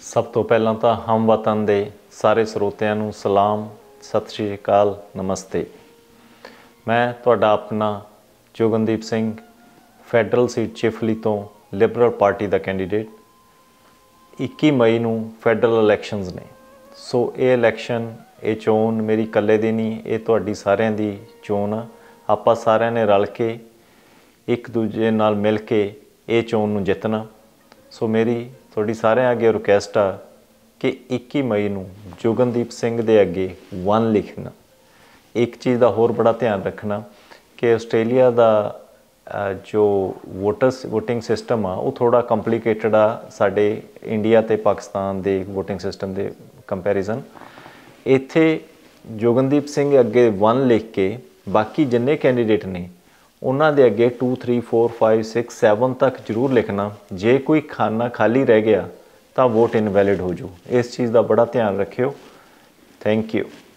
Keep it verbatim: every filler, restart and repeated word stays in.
सब तो पहला तो हम वतन दे सारे ਸਰੋਤਿਆਂ ਨੂੰ सलाम सत श्री अकाल नमस्ते। मैं ਤੁਹਾਡਾ अपना Jogandeep Singh federal seat Chifley तो लिबरल पार्टी का कैंडीडेट। इक्की मई ਨੂੰ फैडरल इलैक्शनस ने, सो ये इलैक्शन ये चोन मेरी कल्ले दी नहीं, ये ਤੁਹਾਡੀ ਸਾਰਿਆਂ ਦੀ चोन आ। ਆਪਾਂ ਸਾਰਿਆਂ ने रल के एक दूजे नाल मिल के ये चोन ਨੂੰ जितना। सो मेरी थोड़ी सारे अगे रिक्वेस्ट आ कि इक्की मई ਨੂੰ जोगनदीप सिंह ਦੇ अगे वन लिखना। एक चीज़ का होर बड़ा ध्यान रखना कि आस्ट्रेलिया का जो वोटर्स वोटिंग सिस्टम आ वो थोड़ा कंपलीकेटड आ साडे इंडिया ते पाकिस्तान के वोटिंग सिस्टम के कंपैरिजन। इत्थे जोगनदीप सिंह अगे वन लिख के बाकी जिन्ने कैंडीडेट ने उन्होंने दे अगे two three four five six seven तक जरूर लिखना। जे कोई खाना खाली रह गया तो वोट इनवैलिड हो जाओ। इस चीज़ का बड़ा ध्यान रखियो। Thank you.